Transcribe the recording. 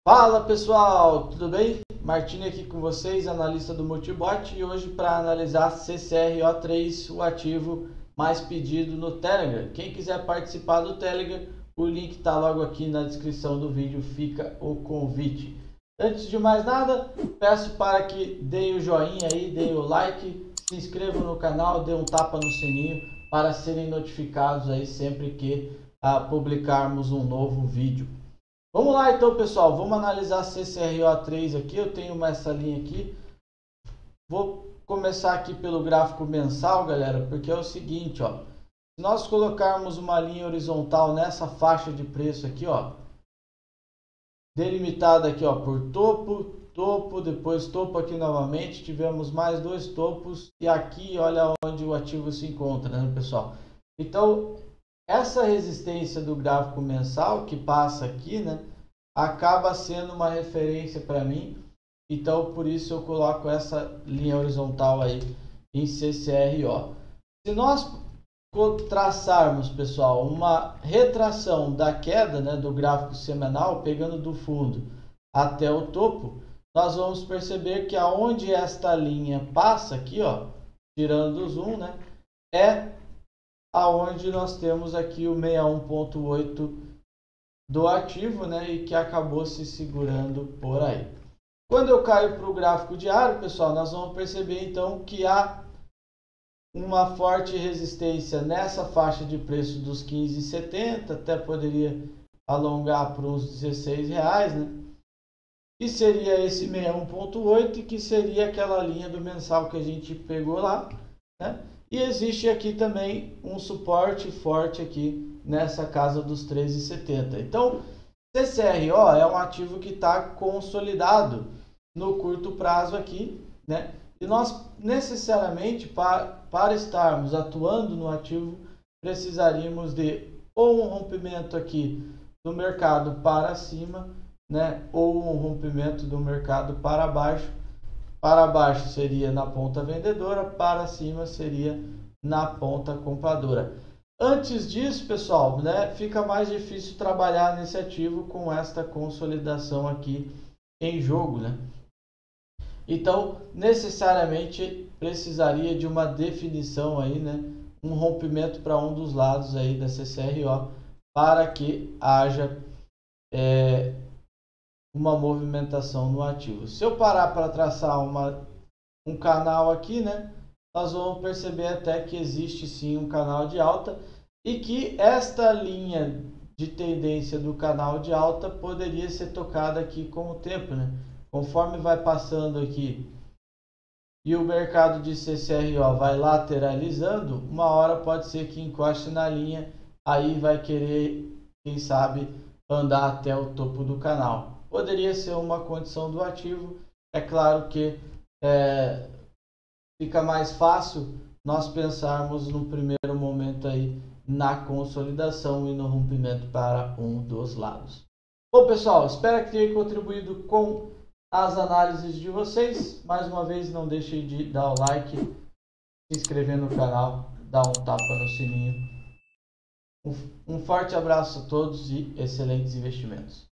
Fala pessoal, tudo bem? Martini aqui com vocês, analista do Multibot, e hoje para analisar CCRO3, o ativo mais pedido no Telegram. Quem quiser participar do Telegram, o link está logo aqui na descrição do vídeo, fica o convite. Antes de mais nada, peço para que deem o joinha aí, deem o like, se inscrevam no canal, dê um tapa no sininho para serem notificados aí sempre que publicarmos um novo vídeo. Vamos lá então, pessoal, vamos analisar CCRO3 aqui. Eu tenho essa linha aqui. Vou começar aqui pelo gráfico mensal, galera, porque é o seguinte, ó. Se nós colocarmos uma linha horizontal nessa faixa de preço aqui, ó, delimitada aqui, ó, por topo, topo, depois topo aqui novamente, tivemos mais dois topos e aqui, olha onde o ativo se encontra, né, pessoal? Então, essa resistência do gráfico mensal que passa aqui, né, acaba sendo uma referência para mim. Então, por isso eu coloco essa linha horizontal aí em CCRO. Se nós traçarmos, pessoal, uma retração da queda, né, do gráfico semanal, pegando do fundo até o topo, nós vamos perceber que aonde esta linha passa aqui, ó, tirando o zoom, né, é aonde nós temos aqui o 61.8 do ativo, né, e que acabou se segurando por aí. Quando eu caio para o gráfico diário, pessoal, nós vamos perceber então que há uma forte resistência nessa faixa de preço dos 15,70, até poderia alongar para uns R$16, né? Que seria esse 61.8, que seria aquela linha do mensal que a gente pegou lá, né? E existe aqui também um suporte forte aqui nessa casa dos 13,70. Então, CCRO é um ativo que está consolidado no curto prazo aqui, né? E nós necessariamente para estarmos atuando no ativo precisaríamos de ou um rompimento aqui do mercado para cima, né? Ou um rompimento do mercado para baixo. Para baixo seria na ponta vendedora, para cima seria na ponta compradora. Antes disso, pessoal, né, fica mais difícil trabalhar nesse ativo com esta consolidação aqui em jogo, né? Então, necessariamente precisaria de uma definição aí, né, um rompimento para um dos lados aí da CCRO para que haja uma movimentação no ativo. Se eu parar para traçar um canal aqui, né, nós vamos perceber até que existe sim um canal de alta e que esta linha de tendência do canal de alta poderia ser tocada aqui com o tempo, né? Conforme vai passando aqui e o mercado de CCRO vai lateralizando, uma hora pode ser que encoste na linha, aí vai querer, quem sabe, andar até o topo do canal. Poderia ser uma condição do ativo. É claro que fica mais fácil nós pensarmos no primeiro momento aí na consolidação e no rompimento para um dos lados. Bom, pessoal, espero que tenha contribuído com as análises de vocês. Mais uma vez, não deixe de dar o like, se inscrever no canal, dar um tapa no sininho. Um forte abraço a todos e excelentes investimentos.